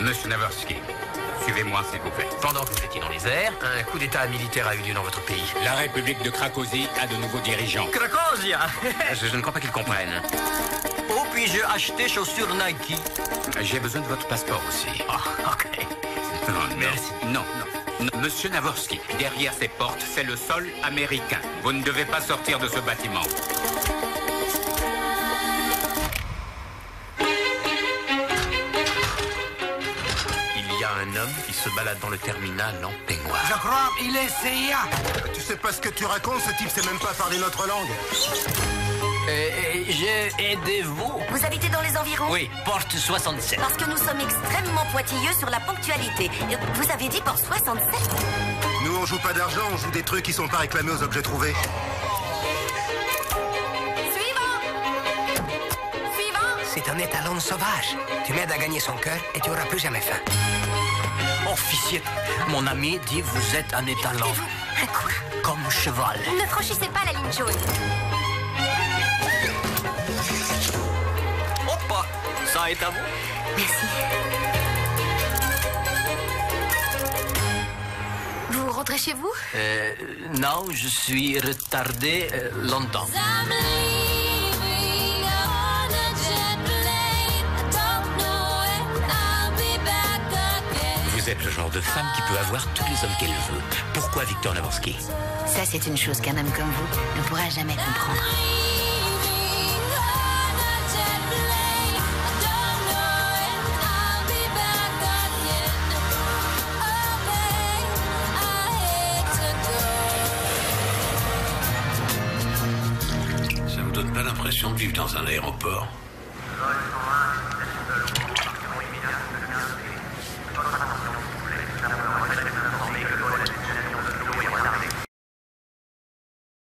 Monsieur Navorsky, suivez-moi s'il vous plaît. Pendant que vous étiez dans les airs, un coup d'état militaire a eu lieu dans votre pays. La République de Cracovie a de nouveaux dirigeants. Cracovia. Je ne crois pas qu'ils comprennent. Où puis-je acheter chaussures Nike? J'ai besoin de votre passeport aussi. Oh, ok. Non, Merci. Non. Monsieur Navorsky, derrière ces portes, c'est le sol américain. Vous ne devez pas sortir de ce bâtiment. Il y a un homme qui se balade dans le terminal en peignoir. Je crois il est CIA. Tu sais pas ce que tu racontes, ce type sait même pas parler notre langue. Aidez-vous? Vous habitez dans les environs? Oui, porte 67. Parce que nous sommes extrêmement pointilleux sur la ponctualité. Vous avez dit pour 67? Nous, on joue pas d'argent, on joue des trucs qui sont pas réclamés aux objets trouvés. C'est un étalon sauvage. Tu m'aides à gagner son cœur et tu auras plus jamais faim. Officier, mon ami dit vous êtes un étalon. Quoi? Comme cheval. Ne franchissez pas la ligne jaune. Hop, ça est à vous. Merci. Vous rentrez chez vous? Non, je suis retardé longtemps. Vous êtes le genre de femme qui peut avoir tous les hommes qu'elle veut. Pourquoi Victor Navorsky? Ça, c'est une chose qu'un homme comme vous ne pourra jamais comprendre. Ça vous donne pas l'impression de vivre dans un aéroport?